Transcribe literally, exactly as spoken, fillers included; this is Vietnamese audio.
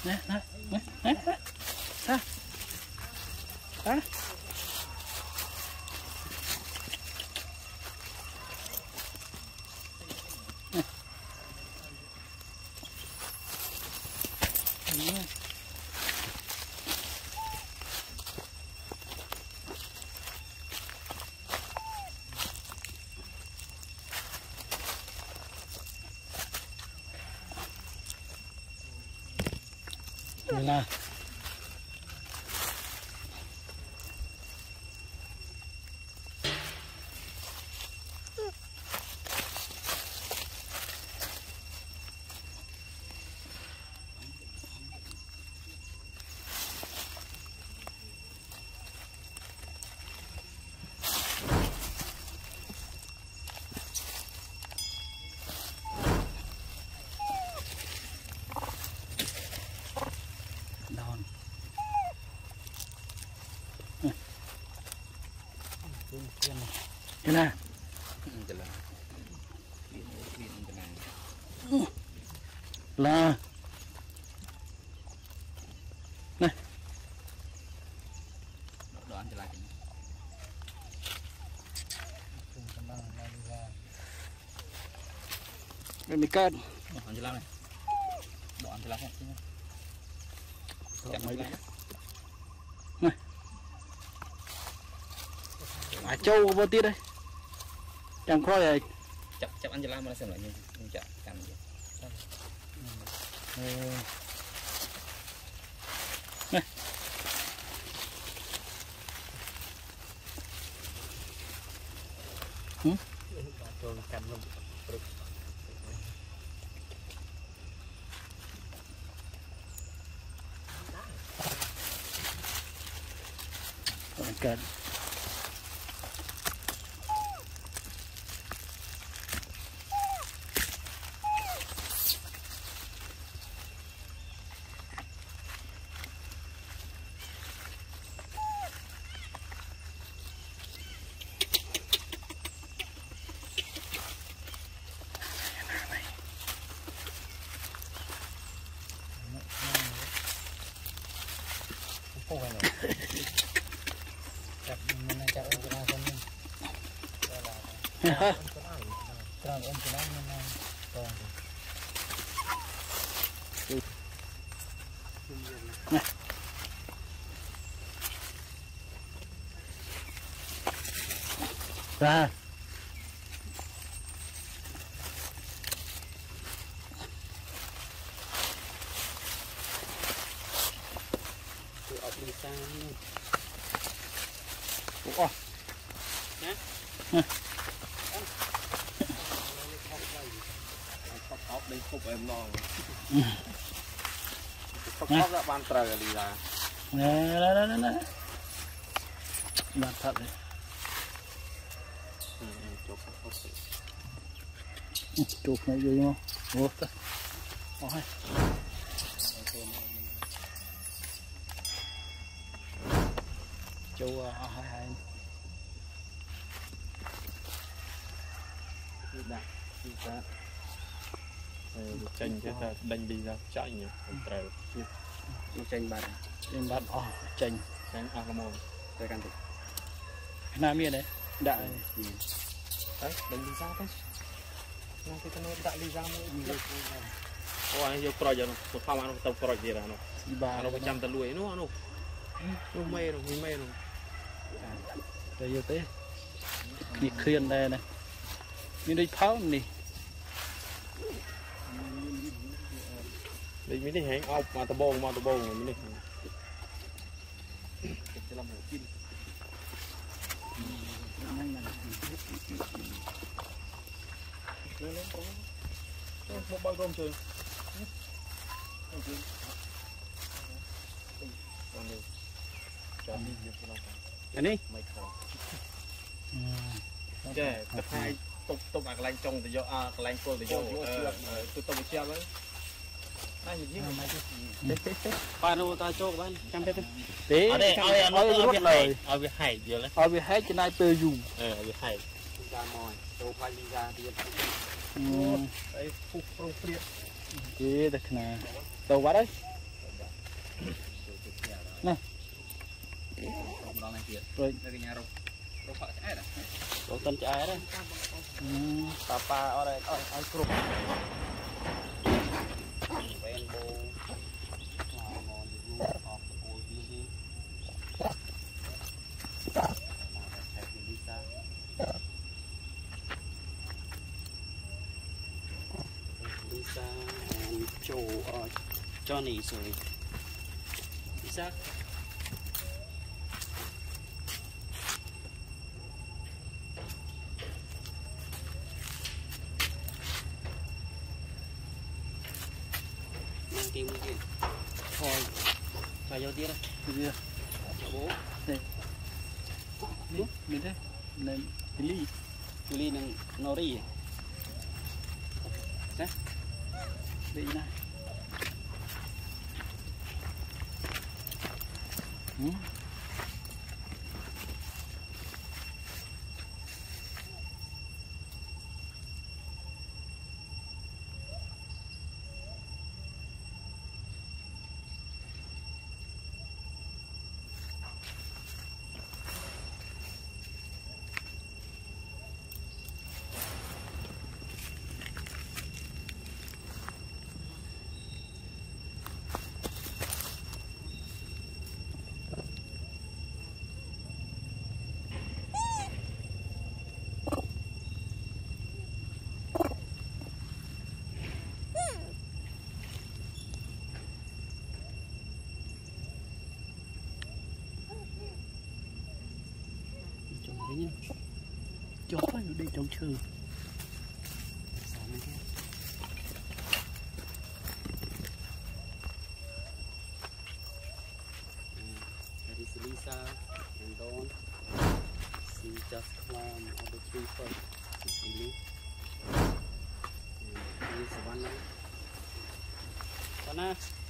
nè nè nè nè ha ha nè cái này là này đoạn trở lại cái này cân đoạn trở lại này đoạn trở lại không mấy đấy này à châu vô tiết đây chẳng coi này chặt chặt ăn cho mà xem lại nhưng chặt cắn gì này hử cắn luôn cắn ra ủa nè khóc đi khúc em lo khóc khóc ra ban trời đi ra nè nè nè nè ban thật đấy chụp này gì không ủa ôi chú hai hai đặt ra tranh cái ta đánh đi ra chạy nhỉ trời tranh bát tranh bát oh tranh tranh alamo cái căn thịt nam miền đấy đại đấy đánh đi ra thế nam cái nó đại đi ra mới ôi giờ pro giờ nó phao ăn tàu pro gì ra nó nó chăm ta lùi nó nó nó mê rồi mê rồi đây giờ thế nhịp khuyên đây này như đi pháo này đi mới đi hẹn ốc mà tao bông mà tao bông rồi mới đi sẽ làm một kim một bao gồm trời anh đi cái hai tục tục à lanh trong thì do à lanh cô thì do tôi tôi chia đấy ba nô ta cho bạn trăm tết tết ở đây ở ở ở lời ở việc hải giờ đấy ở việc hải trên này tơ dùng ở việc hải ra mồi tô khoai ra tiền đấy phục phục liệt kia được nè tô quá đấy Này. Rồi. Rồi tân trái đấy. Papa ở đây, ở ở group. Rainbow. Lisa and Joe, uh, Johnny, sorry. Lisa. Mang kim kia. Thôi. Cho vô tiếp đây. Đi. Cho bố. Đây. Đi, đi đây. Này, Billy. Billy nang nori. Nè. Đi nè. Ừ. Nhá. Chó nó đi trong trường. That is Lisa and Dawn. She just climbed on the tree first. And here's one. Sana.